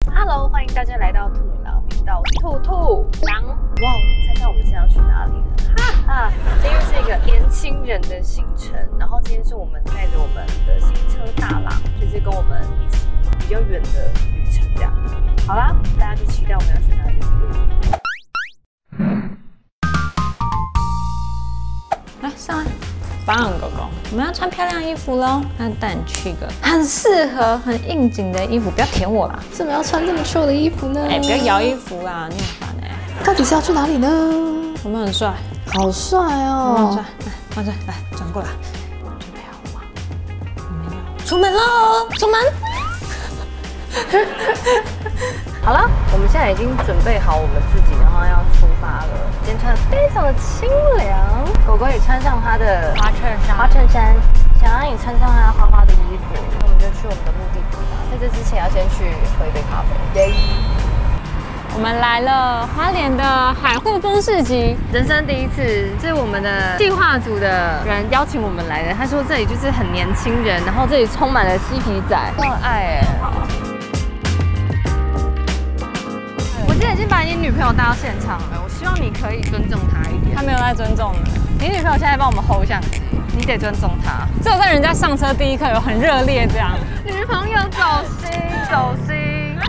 Hello， 欢迎大家来到兔女郎频道，我是兔兔狼。哇，猜猜我们现在要去哪里了？哈哈，今天是一个年轻人的行程，然后今天是我们带着我们的新车大郎，就是跟我们一起比较远的旅程这样子。好啦，大家就期待我们要去哪里。 来上来。 保养狗狗，我们要穿漂亮衣服喽。那带你去一个很适合、很应景的衣服，不要舔我啦。 为什么要穿这么臭的衣服呢？ 不要摇衣服啦，你很烦到底是要去哪里呢？ 有没有很帅？ 好帅哦！ 很帅，来，万岁，来转过来，准备好了吗？我们要出门喽！出门。 好了，我们现在已经准备好我们自己，然后要出发了。今天穿的非常的清凉，狗狗也穿上它的花衬衫，想让你穿上它花花的衣服。那我们就去我们的目的地吧。在这之前要先去喝一杯咖啡。 我们来了花莲的海货风市集， 人生第一次，是我们的计划组的人邀请我们来的。他说这里就是很年轻人，然后这里充满了嬉皮仔，很爱哎。 我今天已经把你女朋友带到现场了，我希望你可以尊重她一点。 他没有在尊重你。 你女朋友现在帮我们 hold 相机，你得尊重她。 只有在人家上车第一刻有很热烈这样。 女朋友走心，走心。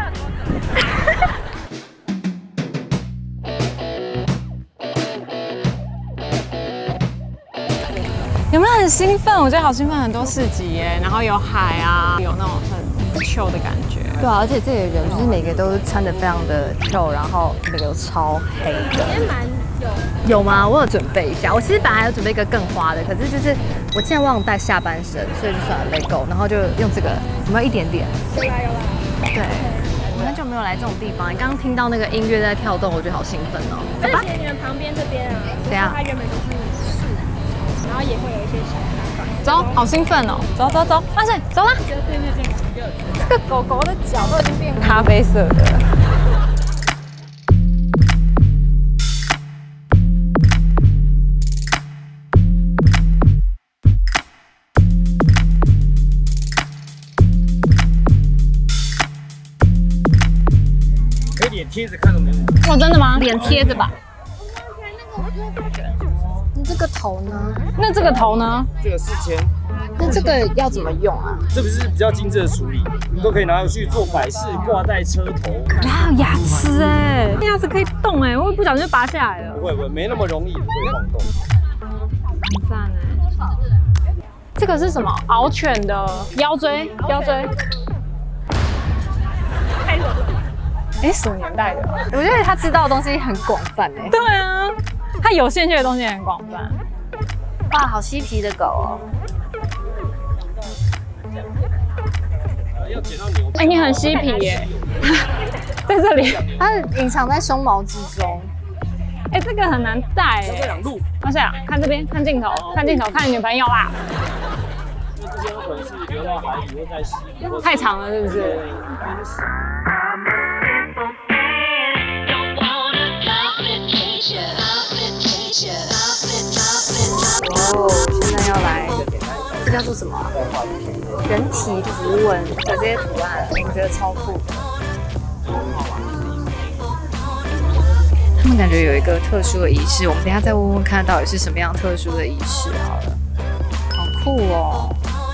有没有很兴奋？我觉得好兴奋，很多市集耶，然后有海啊，有那种很 chill 的感觉。 对啊，而且这里的人就是每个都穿得非常的 chill， 然后每个都超黑的。今天蛮有吗？我有准备一下，我其实本来还有准备一个更花的，可是就是我竟然忘了带下半身，所以就算了 let go， 然后就用这个，有没有一点点？有啦。对。我很久没有来这种地方，你刚刚听到那个音乐在跳动，我觉得好兴奋哦。 而且你们旁边这边啊， 怎样？ 它原本就是树，然后也会有一些小摊贩。 走，好兴奋哦！走，万岁，走啦！ 就对面这个这个狗狗的脚都已经变咖啡色的。 可以脸贴着看都没问题。 哦，真的吗？ 脸贴着吧。你这个头呢？ 那这个头呢？ 这个4000， 那这个要怎么用啊？ 这不是比较精致的处理，你都可以拿回去做摆饰，挂在车头。 还有牙齿哎，牙齿可以动哎，我不小心就拔下来了。 不会，没那么容易会晃动。 很赞哎。这个是什么？獒犬的腰椎。太冷了。哎，什么年代的？ 我觉得他知道的东西很广泛哎。 对啊，他有兴趣的东西也很广泛。 哇，好嬉皮的狗哦！ 要捡到牛。 哎，你很嬉皮耶，在这里。 它隐藏在胸毛之中。 哎，这个很难带哎。 这两路。 王小，看这边，看镜头，看你女朋友啦。 那这些有可能是流到海里或在溪里。 太长了是不是？ 哦，现在要来，这叫做什么？人体符文的这些图案，我觉得超酷的。他们感觉有一个特殊的仪式，我们等一下再问问看到底是什么样特殊的仪式好了。好酷哦！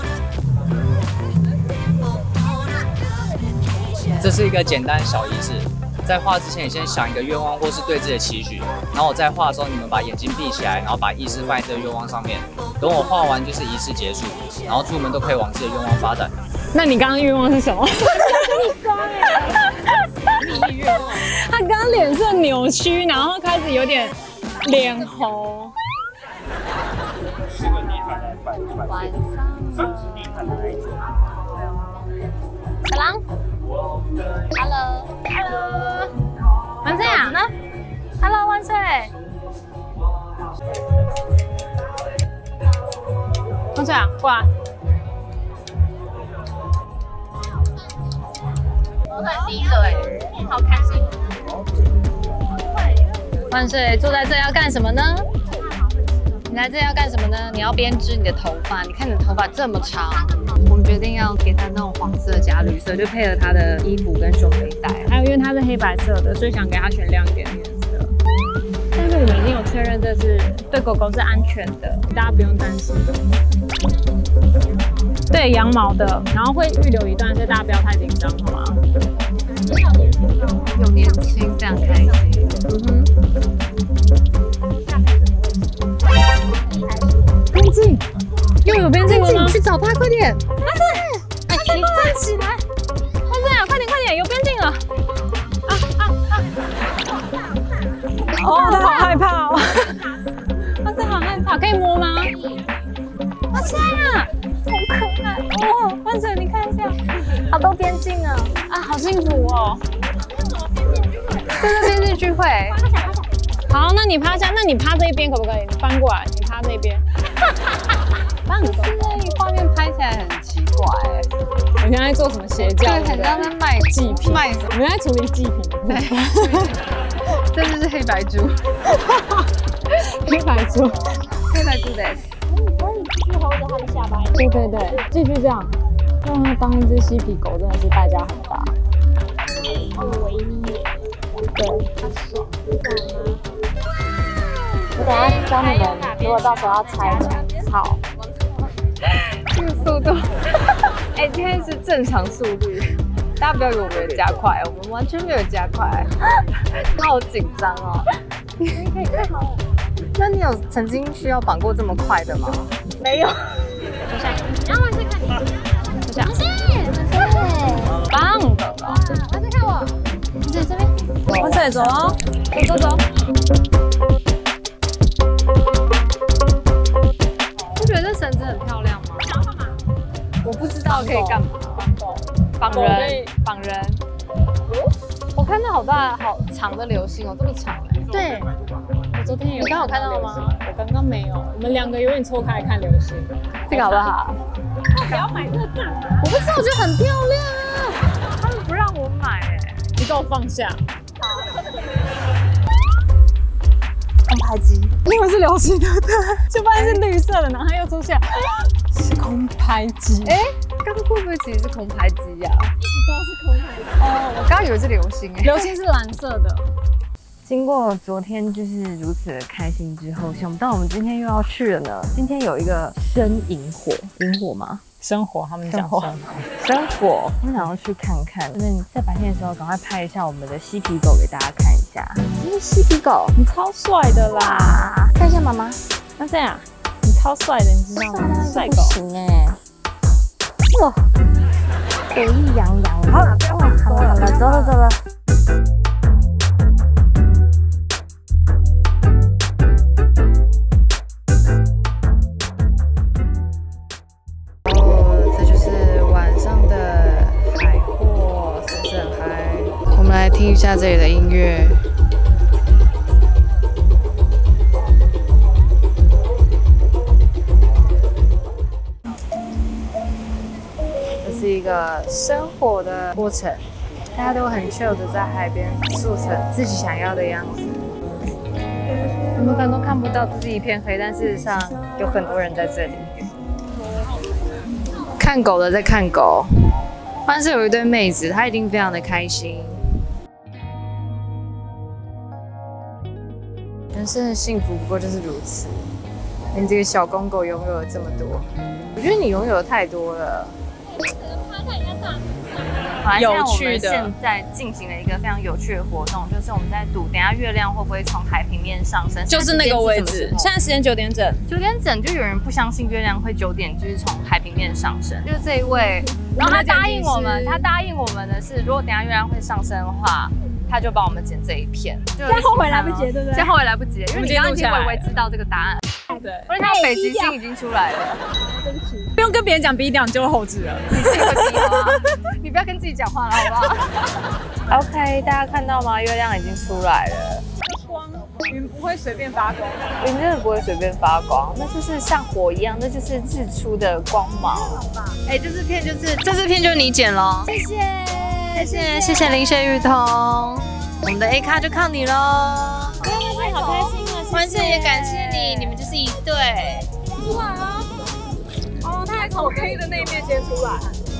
这是一个简单小仪式。在画之前，你先想一个愿望或是对自己的期许，然后我在画的时候，你们把眼睛闭起来，然后把意识放在这个愿望上面。等我画完，就是仪式结束，然后祝你们都可以往自己的愿望发展。 那你刚刚愿望是什么？他刚刚脸色扭曲，然后开始有点脸红。 晚上，小狼 ，Hello， 万岁啊！呢 ？Hello， 万岁！ 万岁啊，过来！ 我很低着哎，好开心。万岁！坐在这要干什么呢？ 你来这里要干什么呢？你要编织你的头发。你看你的头发这么长，我们决定要给它那种黄色加绿色，就配合它的衣服跟胸背带。 还有因为它是黑白色的，所以想给它选亮一点的颜色。但是我们已经有确认这是对狗狗是安全的，大家不用担心。对，羊毛的，然后会预留一段，所以大家不要太紧张，好吗？ 有年轻，非常开心。 边境又有边境了吗？ 去找他，快点！ 哎，你站起来！哇塞，快点快点，有边境了！哦，他好害怕哦！哇塞，好害怕，可以摸吗？哇塞呀，好可爱哦！万水，你看一下，好多边境啊！啊，好幸福哦！ 这是边境聚会。 好，那你趴下，那你趴这一边可不可以？你翻过来，你趴这边。 棒狗，这画面拍起来很奇怪哎。 我现在在做什么邪教？ 对，很像在卖祭品。 卖什么？ 我们在处理祭品。 对，这就是黑白猪。 黑白猪， 黑白猪的。 可以继续 hold 着它的下巴。 对对对，继续这样，让它当一只嬉皮狗真的是代价很大。 维尼。 对。 它爽，你懂吗？ 我等下教你们，如果到时候要拆成号。 这个速度，哎，今天是正常速率，大家不要以为我们有加快，我们完全没有加快，好紧张哦。 可以看好。 那你有曾经需要绑过这么快的吗？ 没有。 坐下， 然后万岁看你。 坐下。 万岁。 棒狗狗。 万岁看我。 这边。万岁，走哦，走走走。 不觉得这绳子很漂亮吗？我不知道可以干嘛。绑人，绑人。我看到好大好长的流星哦，这么长哎。 对，我昨天有。 你刚有看到吗？ 我刚刚没有。我们两个永远错开看流星。 这个好不好？ 不要买这个干嘛？ 我不知道，我觉得很漂亮啊。他们不让我买哎。 你给我放下。 空拍机， 因为是流星对不对？就发现是绿色的，然后它又出现，是空拍机。 哎，刚刚会不会其实是空拍机呀？ 一直都是空拍。 哦，我刚刚以为是流星哎。 流星是蓝色的。 经过昨天就是如此的开心之后，想不到我们今天又要去了呢。今天有一个生萤火，萤火吗？ 生活，他们讲生火，我想要去看看。那你在白天的时候，赶快拍一下我们的嬉皮狗给大家看一下。这是嬉皮狗， 你超帅的啦！ 看一下妈妈， 那这样，你超帅的，你知道吗？帅狗。 行哎，哇，得意洋洋。好了，好了，走了走了。来听一下这里的音乐。这是一个生火的过程，大家都很 chill 的在海边做成自己想要的样子。你们可能都看不到，这是一片黑，但事实上有很多人在这里。看狗的在看狗，但是有一对妹子，她一定非常的开心。人生的幸福不过就是如此，连这个小公狗拥有了这么多，我觉得你拥有的太多了。有趣的。现在进行了一个非常有趣的活动，就是我们在赌，等下月亮会不会从海平面上升？ 就是那个位置。现在时间9点整。9点整，就有人不相信月亮会9点就是从海平面上升。就是这一位，然后他答应我们，的是，如果等下月亮会上升的话。他就帮我们剪这一片， 现在后悔来不及，对不对？ 现在后悔来不及，因为你刚刚已经微微知道这个答案。 对， 而且他北极星已经出来了。 对不起， 不用跟别人讲，B掉你就会后置了。 你是个低吗？你不要跟自己讲话了，好不好 ？OK， 大家看到吗？月亮已经出来了。 光，云不会随便发光， 云真的不会随便发光，那就是像火一样，那就是日出的光芒。哎，这支片就是你剪咯。谢谢林雪雨桐，我们的 A 咖就靠你咯。 好开心啊！ 万圣也感谢你，你们就是一对。 出来啊！哦，他还从黑的那一面先出来。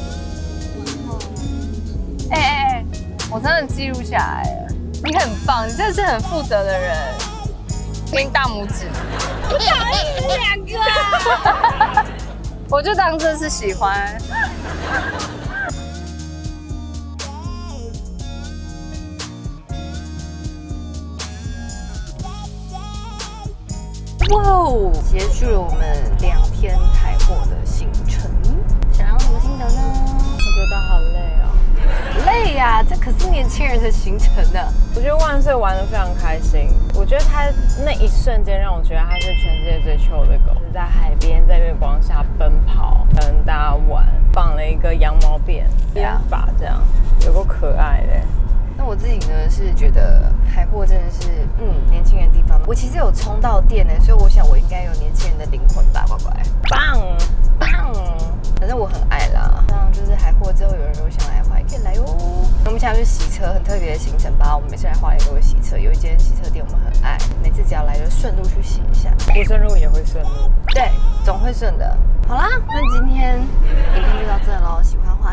哎，我真的记录下来了，你很棒，你真的是很负责的人。给你大拇指。 我讨厌你们两个啊！ 我就当这是喜欢。哇哦！结束了我们2天台货的行程，想要什么心得呢？ 我觉得好累哦。 累呀，这可是年轻人的行程呢。 我觉得万岁玩得非常开心。我觉得他那一瞬间让我觉得他是全世界最 chill 的狗，在海边在月光下奔跑，跟大家玩，绑了一个羊毛辫发，这样有够可爱的。 那我自己呢是觉得海货真的是年轻人的地方。我其实有冲到店呢，所以我想我应该有年轻人的灵魂吧，乖乖。棒棒，反正我很爱啦。这样就是海货之后有人如果想来的话，也可以来哦。我们现在去洗车，很特别的行程吧。我们每次来花莲都会洗车，有一间洗车店我们很爱，每次只要来就顺路去洗一下。 不顺路也会顺路， 对，总会顺的。好啦，那今天影片就到这喽。喜欢的话